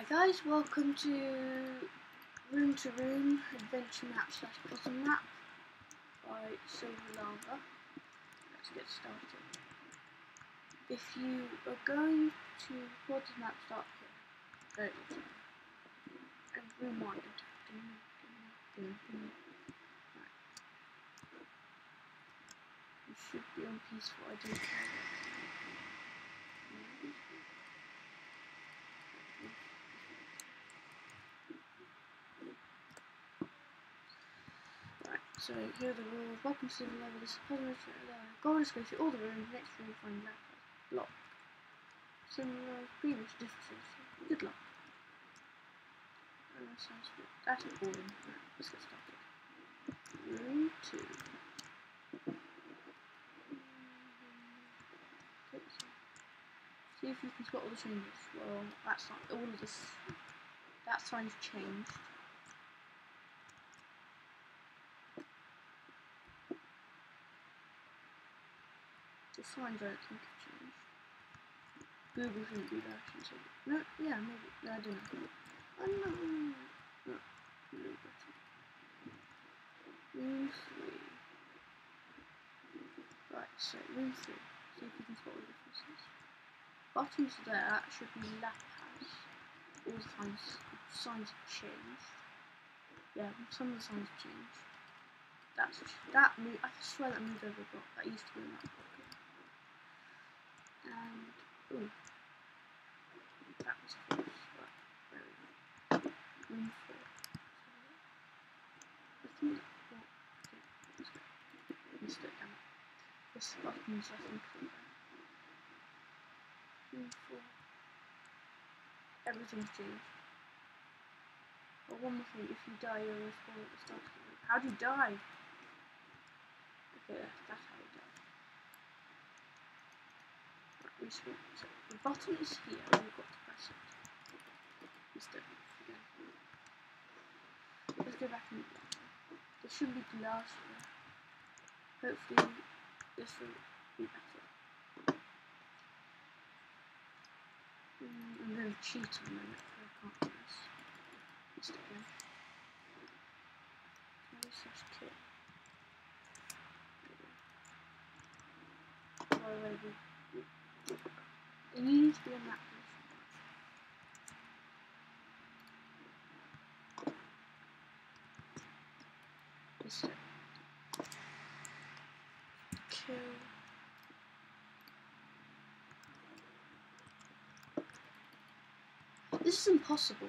guys, welcome to Room to Room Adventure Map / Puzzle Map by Silver Lava. Let's get started. If you are going to Puzzle Map, start here. Go and rewind it. Right. You should be on peaceful. I don't care. So here are the rules. Welcome to the level. This is puzzle. Goal is to go through all the rooms. Next room, find laptop. Lock. Similar previous differences. Good luck. Sounds good. That's boring. Right, let's get started. Room 2. See if you can spot all the changes. Well, that's not all of this. That sign's changed. The signs I don't think have changed. Google shouldn't do that, actually. No, yeah, maybe. No, I don't know. Oh no! No, no better. Room 3. Right, so room 3. See if you can spot the differences. Bottoms there, that should be Lapaz. All the signs have changed. Yeah, some of the signs have changed. That moved. I swear that moved over a block. That used to be in that block. And ooh, that was close. Right, there we go. Room 4. I think missed it down. This button's I think room 4. Everything's changed. But one more thing, if you die you'll respawn at the start of the room. How do you die? Okay, that's how you die. So the button is here, and we've got to press it. Instead again. Let's go back and there should be glass here. Hopefully this will be better. I'm going to cheat a minute so I can't do this. Just again. /kit. It needs to be in that position. This is kill. This is impossible.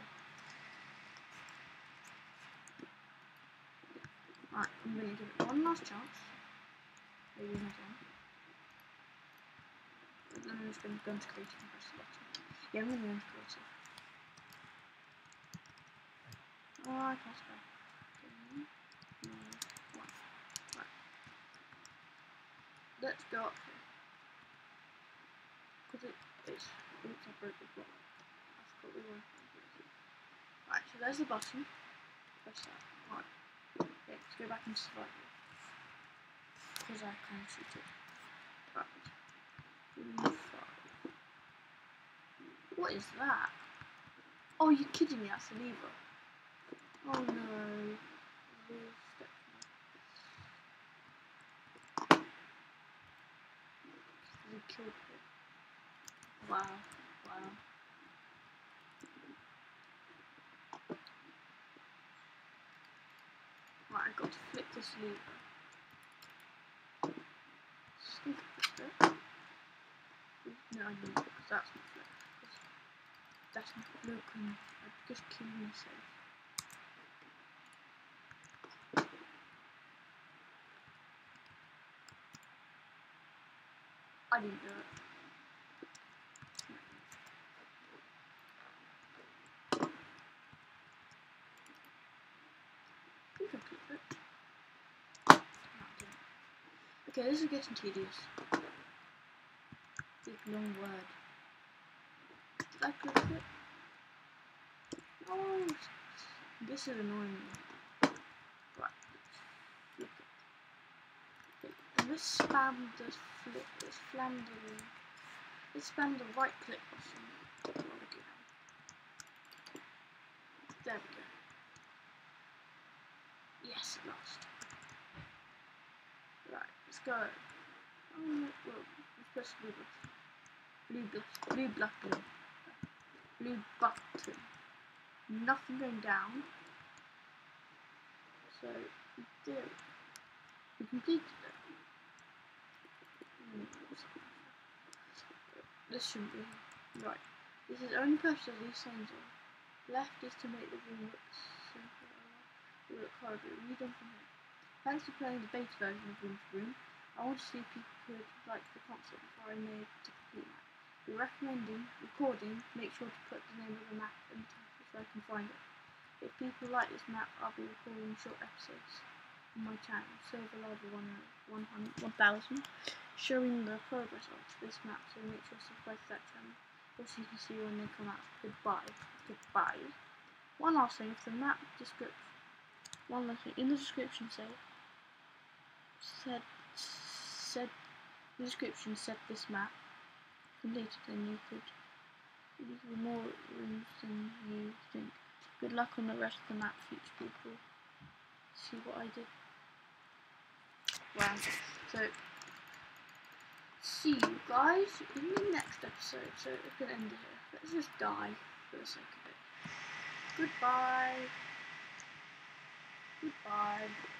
Right, I'm gonna give it one last chance. Maybe not one. And then I'm just going to go into creative and press the button. Yeah, I'm going to go into creative. Oh, I can't spell. Right. Let's go up here. Because it's oops, I broke the block. I forgot we were. Right, so there's the button. Press that. Right. Okay, let's go back and survival. Because I can't shoot it. Right. What is that? Oh, you're kidding me, that's a lever. Oh no. We killed it. Wow. Right, I've got to flip this lever. Think of it. No, I need it because that's not flipped. That's not broken. I'd just kill myself. I didn't do it. I think I clipped it. Okay, this is getting tedious. Big long word. Did I click it? Oh, this is annoying me. Right, flip it. Okay, and let's spam the flip. Let's spam the right click button. There we go. Yes, at last. Right, let's go. Oh, well, let's press blue button. Blue button. Nothing going down. So we did it. We completed it. This shouldn't be right. This is only purpose of these signs on. Left is to make the room look simple. Look horrible. Read on from here. Thanks for playing the beta version of Room to Room. I want to see if people could like the concert before I made the complete map. We're recommending recording. Make sure to put the name of the map in the title so I can find it. If people like this map, I'll be recording short episodes on my channel, Silver Lava 1000, showing the progress of this map, so make sure to subscribe to that channel. Also you can see when they come out. Goodbye. Goodbye. One last thing, if the map description, in the description said this map completed, then you could be more rooms than you think. Good luck on the rest of the map, future people. See what I did. Wow. So, see you guys in the next episode. So, it's going to end here. Let's just die for the sake of it. Goodbye. Goodbye.